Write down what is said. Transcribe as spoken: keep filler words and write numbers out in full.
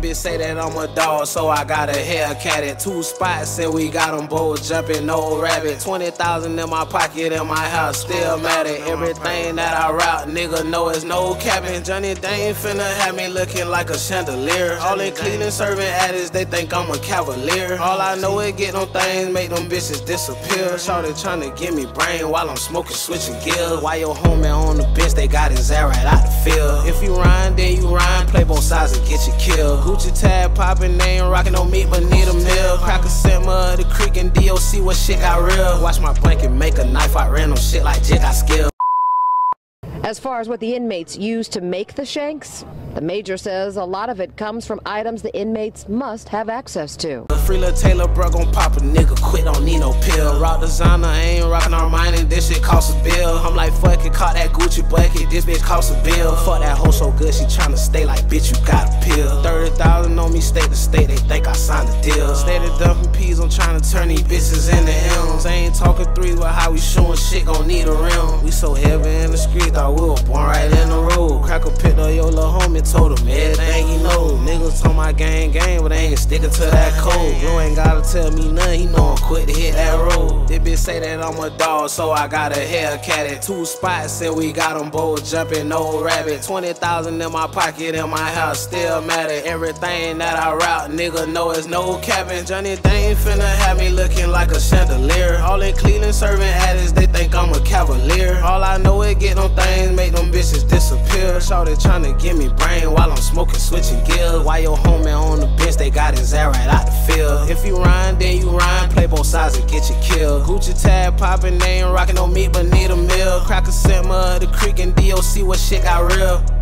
bitch say that I'm a dog, so I got a Hellcat at two spots, and we got them both jumping, no rabbit. twenty thousand in my pocket, in my house, still mad at everything that I route. Nigga know it's no capping. Johnny Dane finna have me looking like a chandelier. All in Cleveland serving addicts, they think I'm a cavalier. All I know is get them things, make them bitches disappear. Shawty tryna give me brain while I'm smoking, switching gears. While your homie on the bench, they got his ass right out the field. If you rhyme, then you rhyme, play both sides and get you killed. Gucci tag poppin', they ain't rockin' no meat but need a meal. Crack a simmer, the creek and D O C what shit got real. Watch my blanket make a knife, I ran on shit like Jig got skill. As far as what the inmates use to make the shanks, the major says a lot of it comes from items the inmates must have access to. Free Lil Taylor, bro, gon' pop a nigga, quit, don't need no pill. Rock designer, I ain't rockin' Armani, this shit cost a bill. I'm like, fuck it, caught that Gucci bucket, this bitch cost a bill. Fuck that hoe so good, she tryna stay like, bitch, you got a pill. thirty thousand on me, state to state, they think I signed a deal. Stated dumping peas, I'm tryna turn these bitches into M's. I ain't talking threes, but how we shooting shit gon' need a rim. We so heavy in the street, thought we were born right in the road. Cracker picked up your little homie, told him everything he know. Niggas told my gang gang, but they ain't sticking to that code. You ain't gotta tell me nothing, he know I'm quick to hit that road. This bitch say that I'm a dog, so I got a Hellcat at two spots, and we got them both jumping, no rabbit. twenty thousand in my pocket, in my house, still mad at everything that I route. Nigga know it's no capping. Johnny Dane finna have me looking like a chandelier. All in Cleveland serving addicts, they think I'm a cavalier. All I know is get them things, make them bitches disappear. Shawty tryna give me brain while I'm smoking, switching gears. While your homie on the bench, they got his ass right out the field. If you rhyme, then you rhyme, play both sides and get you killed. Gucci tag poppin', they ain't rockin' no meat but need a meal. Crack a simmer, the creek and D O C what shit got real.